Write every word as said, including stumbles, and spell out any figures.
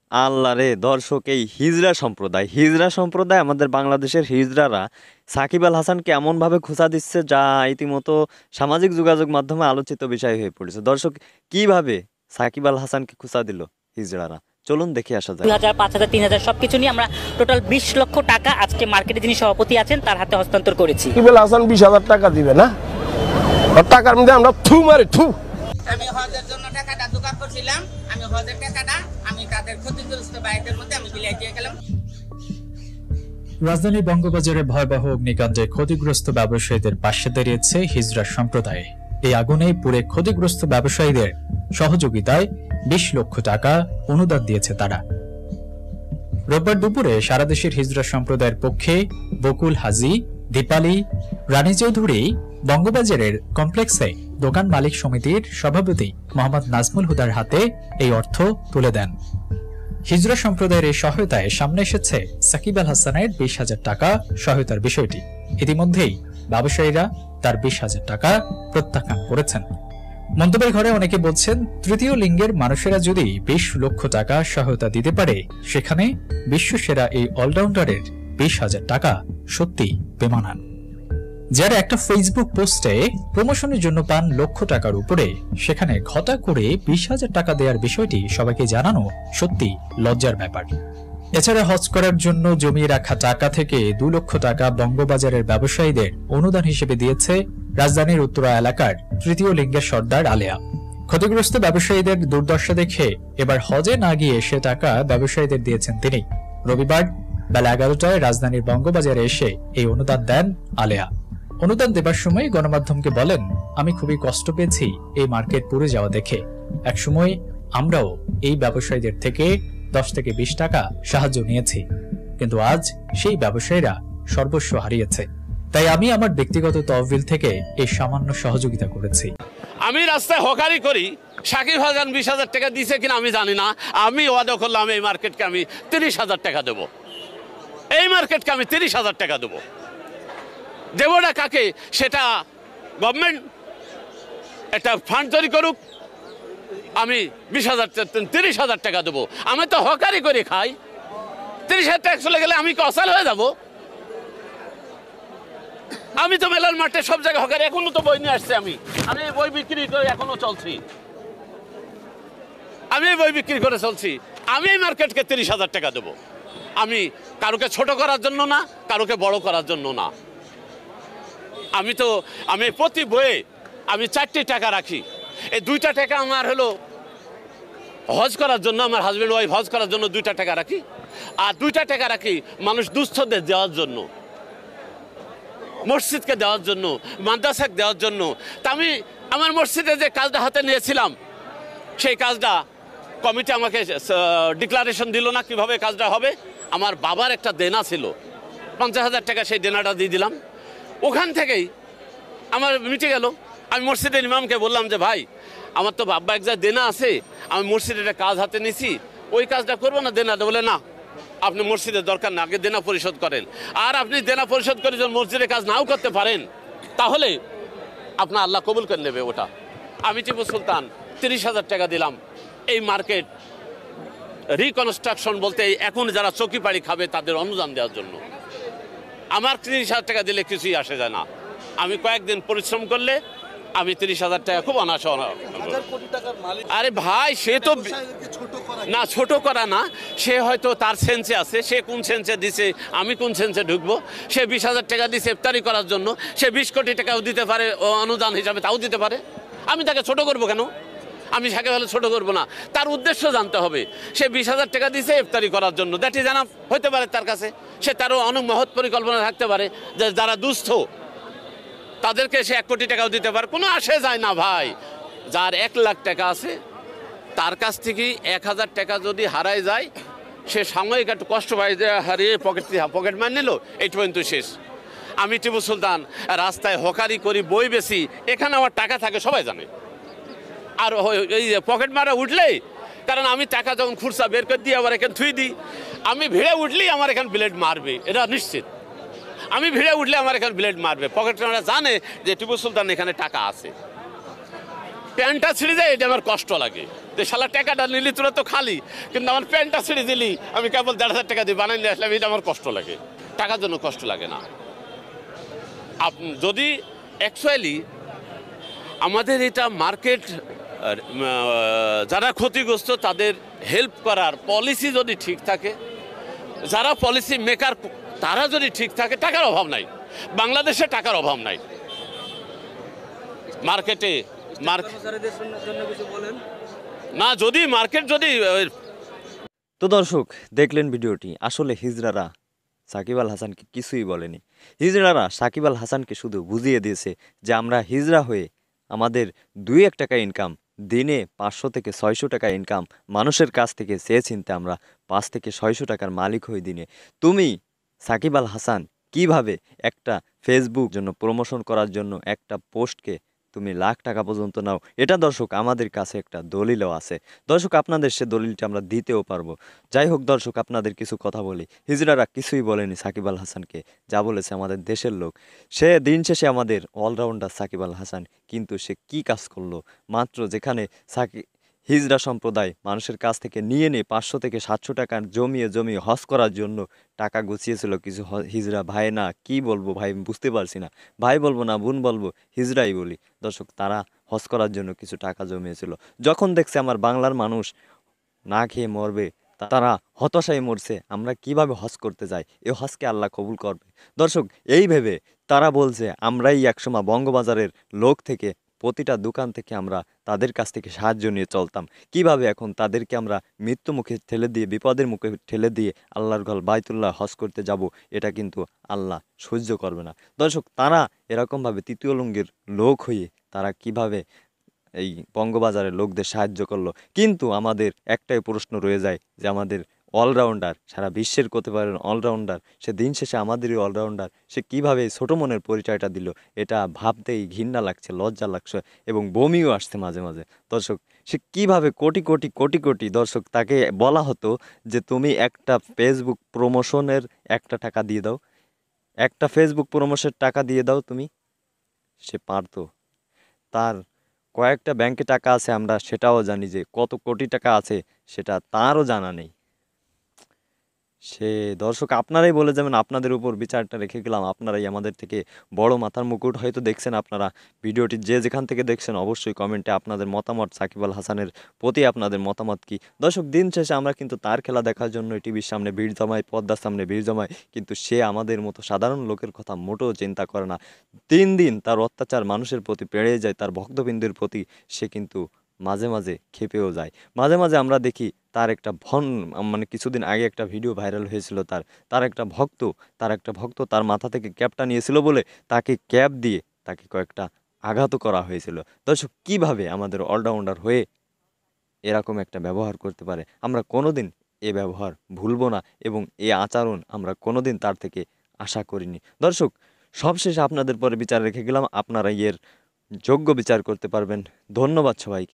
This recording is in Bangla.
আল্লাহ রে দর্শক, এই হিজড়া সম্প্রদায় হিজড়া সম্প্রদায় আমাদের বাংলাদেশের হিজড়ারা সাকিব আল হাসানকে এমনভাবে খোঁচা দিচ্ছে, যা ইতিমতো সামাজিক যোগাযোগ মাধ্যমে আলোচিত বিষয় হয়ে পড়েছে। দর্শক, কিভাবে সাকিব আল হাসানকে খোঁচা দিল হিজড়ারা, চলুন দেখে আসা যায়। দুই হাজার, পাঁচ হাজার, তিন হাজার সবকিছু নিয়ে আমরা টোটাল বিশ লক্ষ টাকা আজকে মার্কেটে যিনি সভাপতি আছেন তার হাতে হস্তান্তর করেছি। সাকিব আল হাসান বিশ হাজার টাকা দিবে না, টাকার মধ্যে আমরা থু মারি থু। আমি হজের জন্য টাকাটা জোগাড় করছিলাম, আমি হজের টাকাটা আমি তাদের ক্ষতিগ্রস্ত বাইকের মধ্যে আমি বিলাই দিয়ে গেলাম। রাজধানী বঙ্গবাজারে ভয়াবহ অগ্নিকাণ্ডে ক্ষতিগ্রস্ত ব্যবসায়ীদের পাশে দাঁড়িয়েছে হিজড়া সম্প্রদায়। এই আগুনে পুড়ে ক্ষতিগ্রস্ত ব্যবসায়ীদের সহযোগিতায় বিশ লক্ষ টাকা অনুদান দিয়েছে তারা। রোববার দুপুরে সারা দেশের হিজড়া সম্প্রদায়ের পক্ষে বকুল হাজী, দীপালি, রানী চৌধুরী বঙ্গবাজারের কমপ্লেক্সে দোকান মালিক সমিতির সভাপতি মোহাম্মদ নাজমুল হুদার হাতে এই অর্থ তুলে দেন। হিজড়া সম্প্রদায়ের এই সহায়তায় সামনে এসেছে সাকিব আল হাসানের বিশ হাজার টাকা সহায়তার বিষয়টি। ইতিমধ্যেই ব্যবসায়ীরা তার বিশ হাজার টাকা প্রত্যাখ্যান করেছেন। মন্তব্যের ঘরে অনেকে বলছেন, তৃতীয় লিঙ্গের মানুষেরা যদি বিশ লক্ষ টাকা সহায়তা দিতে পারে, সেখানে বিশ্বসেরা এই অলরাউন্ডারের বিশ হাজার টাকা সত্যি বেমানান। যারা একটা ফেসবুক পোস্টে প্রমোশনের জন্য পান লক্ষ টাকার উপরে, সেখানে ঘটা করে বিশ হাজার টাকা দেওয়ার বিষয়টি সবাইকে জানানো সত্যি লজ্জার ব্যাপার। এছাড়া হজ করার জন্য জমিয়ে রাখা টাকা থেকে দু লক্ষ টাকা বঙ্গবাজারের ব্যবসায়ীদের অনুদান হিসেবে দিয়েছে রাজধানীর উত্তরা এলাকার তৃতীয় লিঙ্গের সর্দার আলেয়া। ক্ষতিগ্রস্ত ব্যবসায়ীদের দুর্দশা দেখে এবার হজে না গিয়ে সে টাকা ব্যবসায়ীদের দিয়েছেন তিনি। রবিবার বেলা এগারোটায় রাজধানীর বঙ্গবাজারে এসে এই অনুদান দেন আলেয়া। অনুদান দেবার সময় গণমাধ্যমকে বলেন, আমি খুবই কষ্ট পেয়েছি এই মার্কেট পুড়ে যাওয়া দেখে। একসময় আমরাও এই ব্যবসায়ীদের থেকে দশ থেকে বিশ টাকা সাহায্য নিয়েছি, কিন্তু আজ সেই ব্যবসায়ীরা সর্বস্ব হারিয়েছে। তাই আমি আমার ব্যক্তিগত তহবিল থেকে এই সামান্য সহযোগিতা করেছি। আমি রাস্তায় হকারি করি, সাকিব হাসান বিশ হাজার টাকা দিছে কিনা আমি জানি না। আমি ওয়াদা করলাম এই মার্কেটকে আমি তিরিশ হাজার টাকা দেবো, এই মার্কেটকে আমি তিরিশ হাজার টাকা দেবো। দেবো না কাকে, সেটা গভর্নমেন্ট একটা ফান্ড তৈরি করুক, আমি বিশ হাজার তিরিশ হাজার টাকা দেবো। আমি তো হকারি করে খাই, তিরিশ হাজার টাকা চলে গেলে আমি কি অসাল হয়ে যাব? আমি তো মেলার মাঠে সব জায়গায় হকারি, এখনো তো বই নিয়ে আসছি, আমি আমি বই বিক্রি করে এখনো চলছি, আমি বই বিক্রি করে চলছি। আমি এই মার্কেটকে তিরিশ হাজার টাকা দেবো। আমি কারোকে ছোট করার জন্য না, কারোকে বড় করার জন্য না। আমি তো আমি প্রতি বইয়ে আমি চারটি টাকা রাখি। এই দুইটা টাকা আমার হলো হজ করার জন্য, আমার হাজব্যান্ড ওয়াইফ হজ করার জন্য দুইটা টাকা রাখি, আর দুইটা টাকা রাখি মানুষ দুস্থদের দেওয়ার জন্য, মসজিদকে দেওয়ার জন্য, মাদ্রাসাকে দেওয়ার জন্য। তা আমি আমার মসজিদে যে কাজটা হাতে নিয়েছিলাম, সেই কাজটা কমিটি আমাকে ডিক্লারেশন দিল না কিভাবে কাজটা হবে। আমার বাবার একটা দেনা ছিল পঞ্চাশ হাজার টাকা, সেই দেনাটা দিয়ে দিলাম। ওখান থেকেই আমার মিটে গেল। আমি মসজিদের ইমামকে বললাম যে ভাই, আমার তো বাবা এক জায়গায় দেনা আছে, আমি মসজিদের একটা কাজ হাতে নিছি, ওই কাজটা করবো না দেনাটা? বলে না, আপনি মসজিদের দরকার না, আগে দেনা পরিশোধ করেন। আর আপনি দেনা পরিশোধ করে যদি মসজিদের কাজ নাও করতে পারেন, তাহলে আপনার আল্লাহ কবুল করে নেবে ওটা। আমি টিপু সুলতান তিরিশ হাজার টাকা দিলাম এই মার্কেট রিকনস্ট্রাকশন বলতে এখন যারা চকি পাড়ি খাবে তাদের অনুদান দেওয়ার জন্য। আমার তিরিশ হাজার টাকা দিলে কিছুই আসে যায় না। আমি কয়েকদিন পরিশ্রম করলে আমি তিরিশ হাজার টাকা খুব অনায়াসে। আরে ভাই, সে তো না ছোট করা না, সে হয়তো তার সেন্সে আছে, সে কোন সেন্সে দিছে, আমি কোন সেন্সে ঢুকবো। সে বিশ হাজার টাকা দিছে ইফতারি করার জন্য, সে বিশ কোটি টাকাও দিতে পারে অনুদান হিসাবে, তাও দিতে পারে। আমি তাকে ছোট করবো কেন? আমি সাকিব আল ছোট করবো না। তার উদ্দেশ্য জানতে হবে। সে বিশ হাজার টাকা দিছে ইফতারি করার জন্য, দ্যাটি জানা হতে পারে তার কাছে। সে তারও অনেক মহৎ পরিকল্পনা থাকতে পারে যে যারা দুস্থ তাদেরকে সে এক কোটি টাকাও দিতে পারে, কোনো আসে যায় না ভাই। যার এক লাখ টাকা আছে তার কাছ থেকে এক হাজার টাকা যদি হারায় যায়, সে সাময়িক একটু কষ্ট পায়, যে হারিয়ে পকেট পকেট মার নিল, এই পর্যন্ত শেষ। আমি টিপু সুলতান রাস্তায় হকারি করি, বই বেশি, এখানে আমার টাকা থাকে সবাই জানে। আর এই পকেট মারা উঠলেই, কারণ আমি টাকা যখন খুরসা বের করে দিই আবার এখানে থুই দিই, আমি ভিড়ে উঠলেই আমার এখানে ব্লেড মারবে, এটা নিশ্চিত। আমি ভিড়ে উঠলে আমার এখানে ব্লেড মারবে। পকেট মারা জানে যে টিপু সুলতান এখানে টাকা আছে। প্যান্টটা ছিঁড়ে যায়, এটা আমার কষ্ট লাগে। যে শালা টাকাটা নিলি তোরা তো খালি, কিন্তু আমার প্যান্টটা ছেড়ে দিলি, আমি কেবল দেড় হাজার টাকা দিয়ে বানাই নিয়ে আসলাম, এটা আমার কষ্ট লাগে। টাকার জন্য কষ্ট লাগে না। আপ- যদি অ্যাকচুয়ালি আমাদের এটা মার্কেট যারা ক্ষতিগ্রস্ত তাদের হেল্প করার পলিসি যদি ঠিক থাকে, যারা পলিসি মেকার তারা যদি ঠিক থাকে, টাকার অভাব নাই, বাংলাদেশে টাকার অভাব নাই। মার্কেটে না, যদি মার্কেট যদি তো দর্শক দেখলেন ভিডিওটি। আসলে হিজড়ারা সাকিব আল হাসানকে কিছুই বলেনি। হিজড়ারা সাকিব আল হাসানকে শুধু বুঝিয়ে দিয়েছে যে আমরা হিজড়া হয়ে আমাদের দুই এক টাকা ইনকাম, দিনে পাঁচশো থেকে ছয়শো টাকা ইনকাম, মানুষের কাছ থেকে চেয়ে চিনতে আমরা পাঁচ থেকে ছয়শো টাকার মালিক হই দিনে। তুমি সাকিব আল হাসান কিভাবে একটা ফেসবুক জন্য প্রমোশন করার জন্য একটা পোস্টকে তুমি লাখ টাকা পর্যন্ত নাও, এটা দর্শক আমাদের কাছে একটা দলিলও আছে। দর্শক আপনাদের সে দলিলটা আমরা দিতেও পারবো। যাই হোক দর্শক, আপনাদের কিছু কথা বলি। হিজড়ারা কিছুই বলেনি সাকিব আল হাসানকে, যা বলেছে আমাদের দেশের লোক। সে দিন শেষে আমাদের অলরাউন্ডার সাকিব আল হাসান, কিন্তু সে কি কাজ করলো? মাত্র যেখানে সাকি হিজড়া সম্প্রদায় মানুষের কাছ থেকে নিয়ে নিয়ে পাঁচশো থেকে সাতশো টাকা জমিয়ে জমিয়ে হজ করার জন্য টাকা গুছিয়েছিল কিছু হ- হিজড়া ভাই। না কি বলবো ভাই, আমি বুঝতে পারছি না, ভাই বলবো না বোন বলবো, হিজড়াই বলি। দর্শক, তারা হজ করার জন্য কিছু টাকা জমিয়েছিল। যখন দেখছে আমার বাংলার মানুষ না খেয়ে মরবে, তা- তারা হতাশায় মরছে, আমরা কিভাবে হজ করতে যাই, এ হজকে আল্লাহ কবুল করবে। দর্শক, এই ভেবে তারা বলছে আমরাই একসময় বঙ্গবাজারের লোক থেকে প্রতিটা দোকান থেকে আমরা তাদের কাছ থেকে সাহায্য নিয়ে চলতাম। কিভাবে এখন তাদেরকে আমরা মৃত্যু মুখে ঠেলে দিয়ে, বিপদের মুখে ঠেলে দিয়ে আল্লাহর ঘর বাইতুল্লাহ হজ করতে যাব, এটা কিন্তু আল্লাহ সহ্য করবে না। দর্শক, তারা এরকমভাবে তৃতীয় লিঙ্গের লোক হয়ে তারা কিভাবে এই বঙ্গবাজারের লোকদের সাহায্য করলো। কিন্তু আমাদের একটাই প্রশ্ন রয়ে যায় যে আমাদের অলরাউন্ডার, সারা বিশ্বের করতে পারেন অলরাউন্ডার, সে দিন শেষে আমাদেরই অলরাউন্ডার, সে কীভাবে এই ছোটো মনের পরিচয়টা দিল, এটা ভাবতেই ঘৃণা লাগছে, লজ্জা লাগছে এবং বমিও আসছে মাঝে মাঝে। দর্শক, সে কিভাবে কোটি কোটি কোটি কোটি, দর্শক তাকে বলা হতো যে তুমি একটা ফেসবুক প্রমোশনের একটা টাকা দিয়ে দাও, একটা ফেসবুক প্রমোশনের টাকা দিয়ে দাও তুমি, সে পারতো। তার কয়েকটা ব্যাংকে টাকা আছে, আমরা সেটাও জানি যে কত কোটি টাকা আছে সেটা তারও জানা নেই। সে দর্শক আপনারাই বলে যাবেন, আপনাদের উপর বিচারটা রেখে গেলাম, আপনারাই আমাদের থেকে বড় মাথার মুকুট হয়তো দেখছেন। আপনারা ভিডিওটি যে যেখান থেকে দেখছেন অবশ্যই কমেন্টে আপনাদের মতামত, সাকিব আল হাসানের প্রতি আপনাদের মতামত কি। দর্শক, দিন শেষে আমরা কিন্তু তার খেলা দেখার জন্য টিভির সামনে ভিড় জমাই, পর্দার সামনে ভিড় জমাই, কিন্তু সে আমাদের মতো সাধারণ লোকের কথা মোটেও চিন্তা করে না। দিন দিন তার অত্যাচার মানুষের প্রতি বেড়ে যায়, তার ভক্তবৃন্দের প্রতি সে কিন্তু মাঝে মাঝে ক্ষেপেও যায়। মাঝে মাঝে আমরা দেখি তার একটা ভন, মানে কিছুদিন আগে একটা ভিডিও ভাইরাল হয়েছিল, তার তার একটা ভক্ত তার একটা ভক্ত তার মাথা থেকে ক্যাপটা নিয়েছিল বলে তাকে ক্যাপ দিয়ে তাকে কয়েকটা আঘাতও করা হয়েছিল। দর্শক, কিভাবে আমাদের অলরাউন্ডার হয়ে এরকম একটা ব্যবহার করতে পারে, আমরা কোনোদিন এ ব্যবহার ভুলবো না এবং এ আচরণ আমরা কোনোদিন তার থেকে আশা করিনি। দর্শক, সবশেষে আপনাদের পরে বিচার রেখে গেলাম, আপনারা এর যোগ্য বিচার করতে পারবেন। ধন্যবাদ সবাইকে।